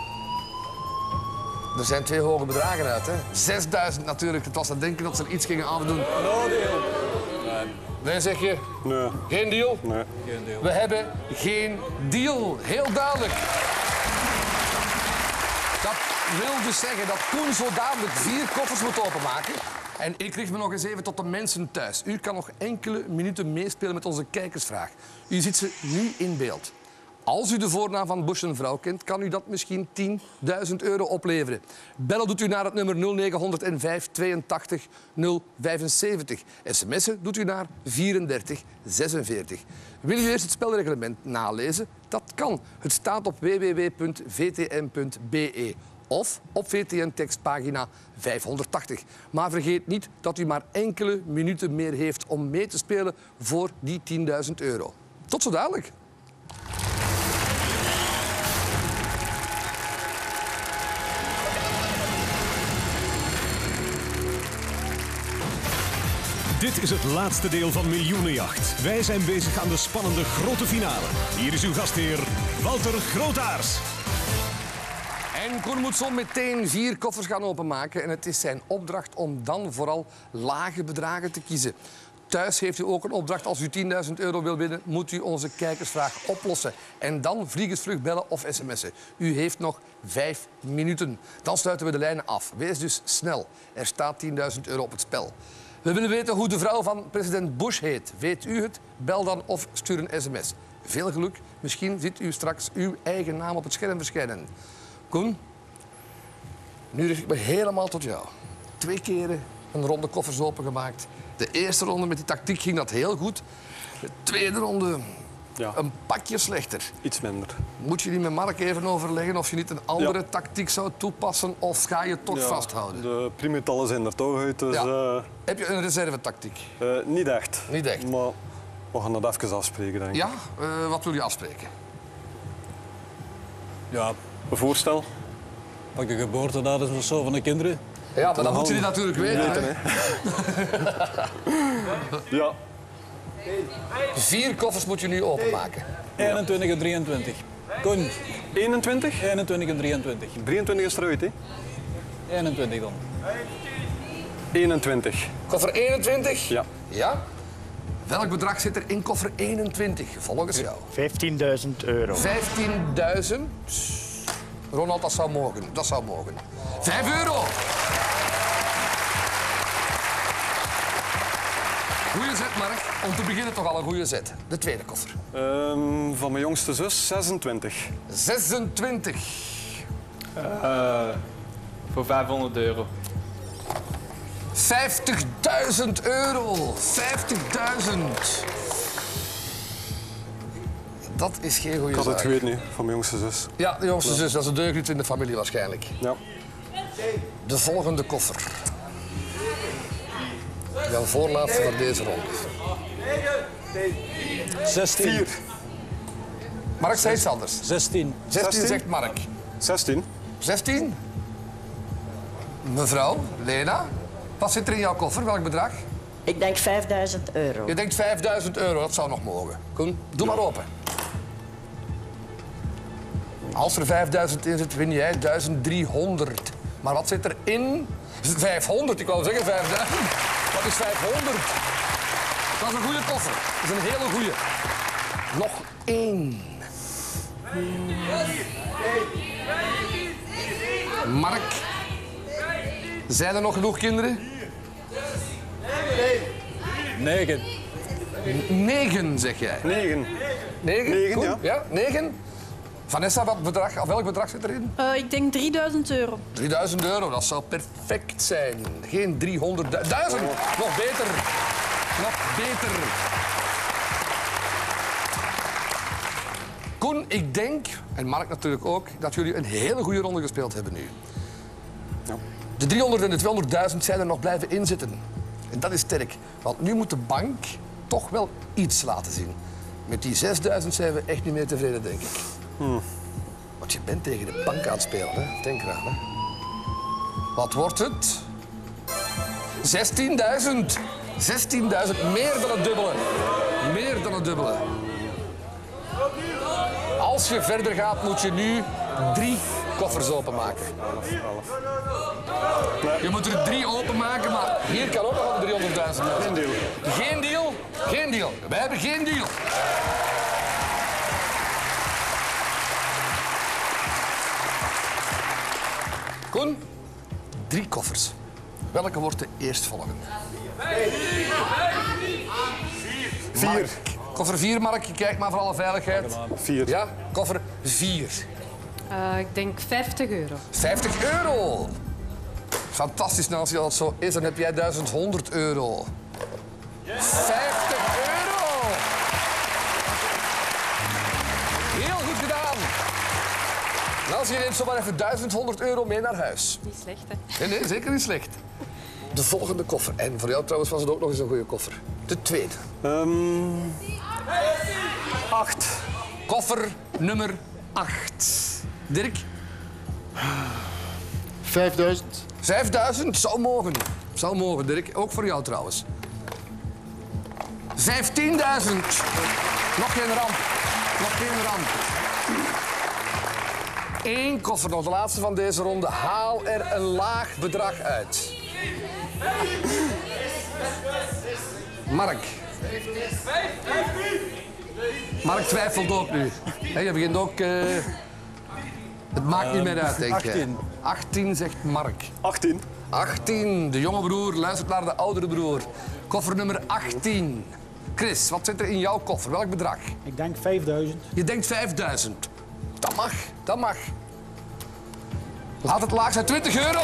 Er zijn 2 hoge bedragen uit, hè? 6000 natuurlijk. Het was te denken dat ze er iets gingen aandoen. No deal. Nee, zeg je? Nee. Geen deal? Nee. Geen deal. We hebben geen deal. Heel duidelijk. Dat wil dus zeggen dat Koen zo dadelijk 4 koffers moet openmaken. En ik richt me nog eens even tot de mensen thuis. U kan nog enkele minuten meespelen met onze kijkersvraag. U ziet ze nu in beeld. Als u de voornaam van Bush een vrouw kent, kan u dat misschien 10.000 euro opleveren. Bellen doet u naar het nummer 0905 82 075. SMS'en doet u naar 3446. Wil u eerst het spelreglement nalezen? Dat kan. Het staat op www.vtm.be of op VTM-tekstpagina 580. Maar vergeet niet dat u maar enkele minuten meer heeft om mee te spelen voor die 10.000 euro. Tot zo dadelijk. Dit is het laatste deel van Miljoenenjacht. Wij zijn bezig aan de spannende grote finale. Hier is uw gastheer, Walter Grootaars. En Koen moet zo meteen 4 koffers gaan openmaken. En het is zijn opdracht om dan vooral lage bedragen te kiezen. Thuis heeft u ook een opdracht. Als u 10.000 euro wil winnen, moet u onze kijkersvraag oplossen. En dan vliegensvlug bellen of sms'en. U heeft nog 5 minuten. Dan sluiten we de lijnen af. Wees dus snel. Er staat 10.000 euro op het spel. We willen weten hoe de vrouw van president Bush heet. Weet u het? Bel dan of stuur een sms. Veel geluk. Misschien ziet u straks uw eigen naam op het scherm verschijnen. Koen, nu richt ik me helemaal tot jou. 2 keren een ronde koffers opengemaakt. De eerste ronde met die tactiek ging dat heel goed. De tweede ronde een pakje slechter. Iets minder. Moet je die met Mark even overleggen of je niet een andere tactiek zou toepassen of ga je toch vasthouden? De priemgetallen zijn er toch uit, dus... Heb je een reservetactiek? Niet echt. Niet echt? Maar we gaan dat even afspreken, denk ik. Ja? Wat wil je afspreken? Ja. Een voorstel? Pak de geboortedatum of zo van de kinderen. Ja, maar dan moet je die natuurlijk weten. Hè? Ja. 4 koffers moet je nu openmaken. 21 en 23. Koen. 21? 21 en 23. 23 is eruit, hè? 21 dan. 21. Koffer 21? Ja. Ja? Welk bedrag zit er in koffer 21, volgens jou? 15.000 euro. 15.000? Ronald, dat zou mogen. Dat zou mogen. 5 euro! Goeie zet, Mark. Om te beginnen toch al een goede zet. De tweede koffer. Van mijn jongste zus, 26. 26. Voor 500 euro. 50.000 euro. 50.000. Dat is geen goede Ik had zaak. het geweten, niet, van mijn jongste zus. Ja, de jongste zus. Dat is een deugniet in de familie waarschijnlijk. Ja. De volgende koffer. Jouw voorlaatste voor deze ronde. 16. 4. Mark zei iets anders. 16. 16 zegt Mark. 16. 16? Mevrouw, Lena, wat zit er in jouw koffer? Welk bedrag? Ik denk 5.000 euro. Je denkt 5.000 euro, dat zou nog mogen. Koen, doe maar open. Als er 5.000 in zit, win jij 1.300. Maar wat zit erin? 500, ik wou zeggen 5.000. Wat is 500? Dat is een goede koffer. Dat is een hele goede. Nog 1. Mark, zijn er nog genoeg kinderen? 9. 9, zeg jij. 9. 9? 9, Goed. ja. Ja, 9. Vanessa, welk bedrag zit erin? Ik denk 3000 euro. 3000 euro, dat zou perfect zijn. Geen 300.000. Nog beter. Nog beter. Koen, ik denk, en Mark natuurlijk ook, dat jullie een hele goede ronde gespeeld hebben nu. Ja. De 300 en de 200.000 zijn er nog blijven inzitten. En dat is sterk. Want nu moet de bank toch wel iets laten zien. Met die 6000 zijn we echt niet meer tevreden, denk ik. Want je bent tegen de bank aan het spelen, hè? Denk eraan, hè? Wat wordt het? 16.000. 16.000, meer dan het dubbele. Meer dan het dubbele. Als je verder gaat, moet je nu 3 koffers openmaken. Je moet er 3 openmaken, maar hier kan ook nog een 300.000. Geen deal. Geen deal? Geen deal. Wij hebben geen deal. Koen, 3 koffers. Welke wordt de eerstvolgende? 4. Koffer 4, Mark. Je kijkt maar voor alle veiligheid. 4. Ja, koffer 4. Ik denk 50 euro. 50 euro. Fantastisch, nou, als dat zo is, dan heb jij 1100 euro. 50 euro. Heel goed gedaan. Nou, je neemt zomaar even 1100 euro mee naar huis. Niet slecht, hè? Nee, zeker niet slecht. De volgende koffer. En voor jou trouwens was het ook nog eens een goede koffer. De tweede. 8. Koffer nummer 8. Dirk? 5000. 5000? Zou mogen. Zou mogen, Dirk. Ook voor jou trouwens. 15.000. Nog geen ramp. Nog geen ramp. 1 koffer nog, de laatste van deze ronde. Haal er een laag bedrag uit. Mark. Mark twijfelt ook nu. Je begint ook... Het maakt niet meer uit, denk ik. 18. 18, zegt Mark. 18. 18. De jonge broer luistert naar de oudere broer. Koffer nummer 18. Chris, wat zit er in jouw koffer? Welk bedrag? Ik denk 5000. Je denkt 5000. Dat mag, dat mag. Laat het laag zijn, 20 euro.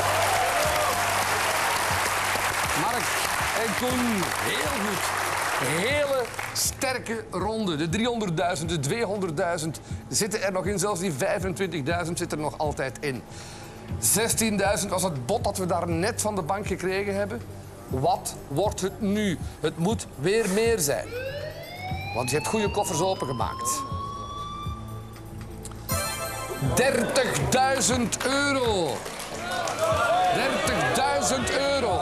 Mark en Koen, heel goed. Hele sterke ronde. De 300.000, de 200.000 zitten er nog in. Zelfs die 25.000 zit er nog altijd in. 16.000 was het bod dat we daar net van de bank gekregen hebben. Wat wordt het nu? Het moet weer meer zijn. Want je hebt goede koffers opengemaakt. 30.000 euro. 30.000 euro.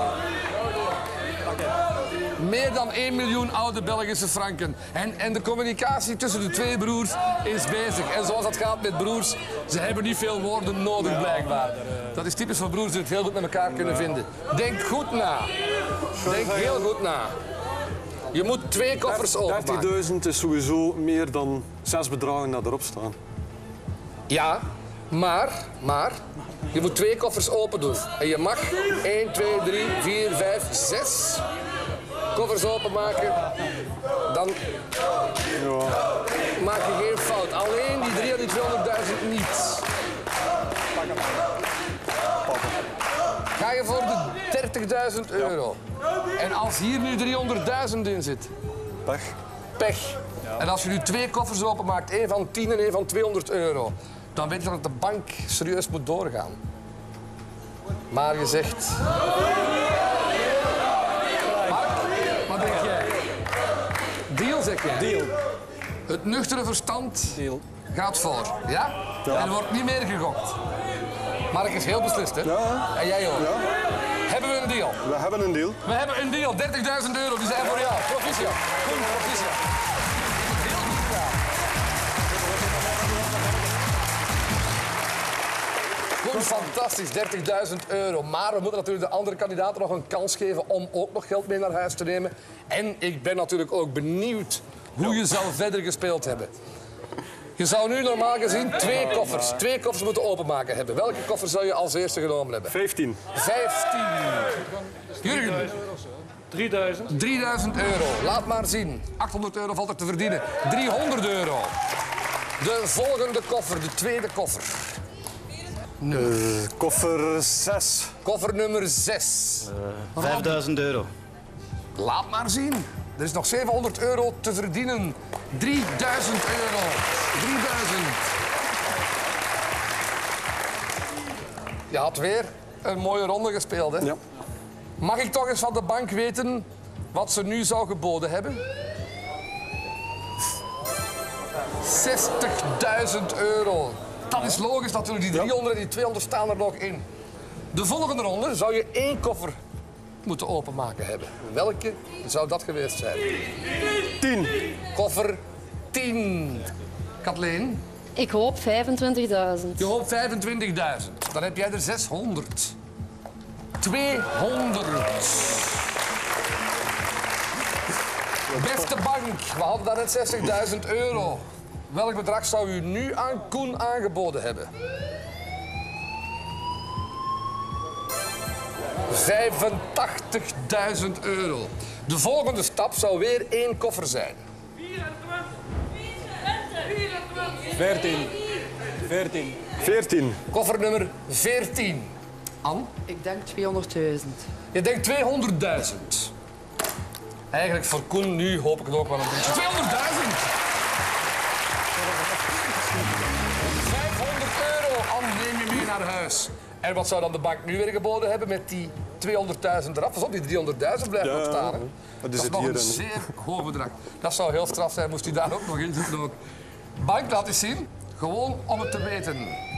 Meer dan 1 miljoen oude Belgische franken. En de communicatie tussen de twee broers is bezig. En zoals dat gaat met broers, ze hebben niet veel woorden nodig blijkbaar. Dat is typisch voor broers die het heel goed met elkaar kunnen vinden. Denk goed na. Denk heel goed na. Je moet 2 koffers openmaken. 30.000 is sowieso meer dan 6 bedragen dat erop staan. Ja, maar je moet 2 koffers open doen. En je mag 1, 2, 3, 4, 5, 6 koffers openmaken. Dan maak je geen fout. Alleen die 3 en die 200.000 niet. Ga je voor de 30.000 euro. En als hier nu 300.000 in zit... Pech. Pech. En als je nu 2 koffers openmaakt, 1 van 10 en 1 van 200 euro... dan weet je dat de bank serieus moet doorgaan. Maar je zegt... Mark, wat denk jij? Deal, zeg jij? Deal. Het nuchtere verstand Deal. gaat voor, ja? En er wordt niet meer gegokt. Mark is heel beslist, hè? Ja. En jij ook. Ja. Hebben we een deal? We hebben een deal. We hebben een deal. 30.000 euro, die zijn voor jou. Proficiat. Goed, proficiat. Heel goed gedaan. Goed, fantastisch. 30.000 euro. Maar we moeten natuurlijk de andere kandidaten nog een kans geven om ook nog geld mee naar huis te nemen. En ik ben natuurlijk ook benieuwd hoe je zou verder gespeeld hebben. Je zou nu normaal gezien 2 koffers moeten openmaken hebben. Welke koffer zou je als eerste genomen hebben? 15. 15. Jurgen. 3000. 3000 euro. Laat maar zien. 800 euro valt er te verdienen. 300 euro. De volgende koffer, de tweede koffer. Koffer 6. Koffer nummer 6. 5000 euro. Laat maar zien. Er is nog 700 euro te verdienen. 3000 euro. 3000. Je had weer een mooie ronde gespeeld, hè? Ja. Mag ik toch eens van de bank weten wat ze nu zou geboden hebben? 60.000 euro. Dat is logisch natuurlijk. Die 300 en die 200 staan er nog in. De volgende ronde zou je 1 koffer moeten openmaken hebben. Welke zou dat geweest zijn? 10. Koffer 10. Kathleen? Ik hoop 25.000. Je hoopt 25.000. Dan heb jij er 600. 200. Beste bank, we hadden daarnet 60.000 euro. Welk bedrag zou u nu aan Koen aangeboden hebben? 85.000 euro. De volgende stap zou weer 1 koffer zijn. 14. 14. Koffer nummer 14. Anne? Ik denk 200.000. Je denkt 200.000. Eigenlijk voor Koen nu hoop ik het ook wel een beetje. 200.000! 500 euro, Anne, neem je mee naar huis. En wat zou dan de bank nu weer geboden hebben met die 200.000 eraf? Pas op, die 300.000 blijft nog staan. Hè? Dat is nog een zeer hoog bedrag. Dat zou heel straf zijn, moest u daar ook nog in zitten. Ook. Bank, laat eens zien. Gewoon om het te weten.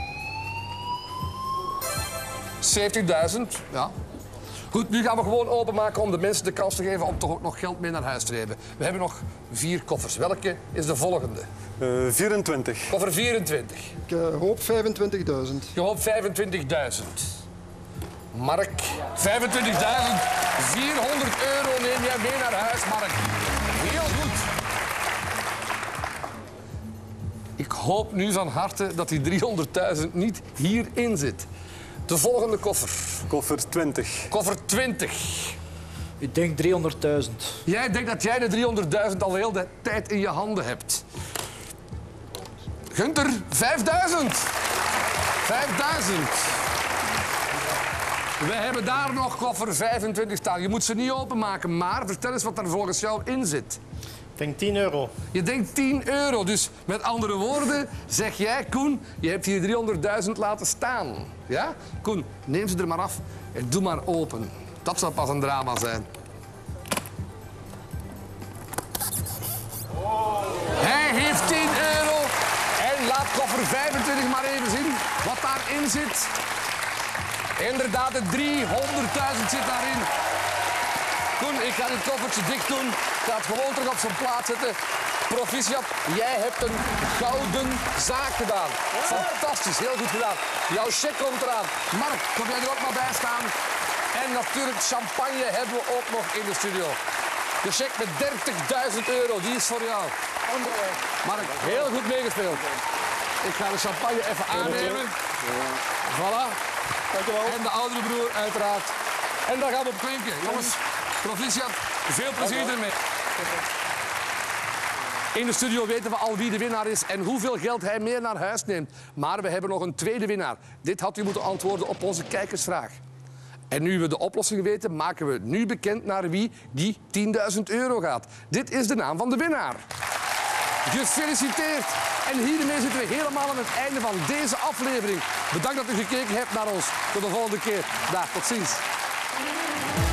70.000, ja. Goed, nu gaan we gewoon openmaken om de mensen de kans te geven om toch ook nog geld mee naar huis te nemen. We hebben nog 4 koffers. Welke is de volgende? 24. Koffer 24. Ik hoop 25.000. Je hoopt 25.000. Mark, 25.000. 400 euro neem jij mee naar huis, Mark. Heel goed. Ik hoop nu van harte dat die 300.000 niet hierin zit. De volgende koffer. Koffer 20. Koffer 20. Ik denk 300.000. Jij denkt dat jij de 300.000 al heel de tijd in je handen hebt. Gunther, 5.000. 5.000. We hebben daar nog koffer 25 staan. Je moet ze niet openmaken, maar vertel eens wat er volgens jou in zit. Ik denk 10 euro. Je denkt 10 euro. Dus met andere woorden zeg jij, Koen, je hebt hier 300.000 laten staan. Ja? Koen, neem ze er maar af en doe maar open. Dat zou pas een drama zijn. Hij heeft 10 euro. En laat koffer 25 maar even zien wat daarin zit. Inderdaad, de 300.000 zit daarin. Koen, ik ga dit koffertje dicht doen. Ik ga het gewoon terug op zijn plaats zetten. Proficiat, jij hebt een gouden zaak gedaan. Fantastisch, heel goed gedaan. Jouw cheque komt eraan. Mark, kom jij er ook maar bij staan? En natuurlijk champagne hebben we ook nog in de studio. De cheque met 30.000 euro, die is voor jou. Mark, heel goed meegespeeld. Ik ga de champagne even aannemen. Voilà. En de oudere broer, uiteraard. En daar gaan we op klinken. Jongens, proficiat, veel plezier ermee. In de studio weten we al wie de winnaar is en hoeveel geld hij mee naar huis neemt. Maar we hebben nog een tweede winnaar. Dit had u moeten antwoorden op onze kijkersvraag. En nu we de oplossing weten, maken we nu bekend naar wie die 10.000 euro gaat. Dit is de naam van de winnaar. Gefeliciteerd. En hiermee zitten we helemaal aan het einde van deze aflevering. Bedankt dat u gekeken hebt naar ons. Tot de volgende keer. Dag, tot ziens.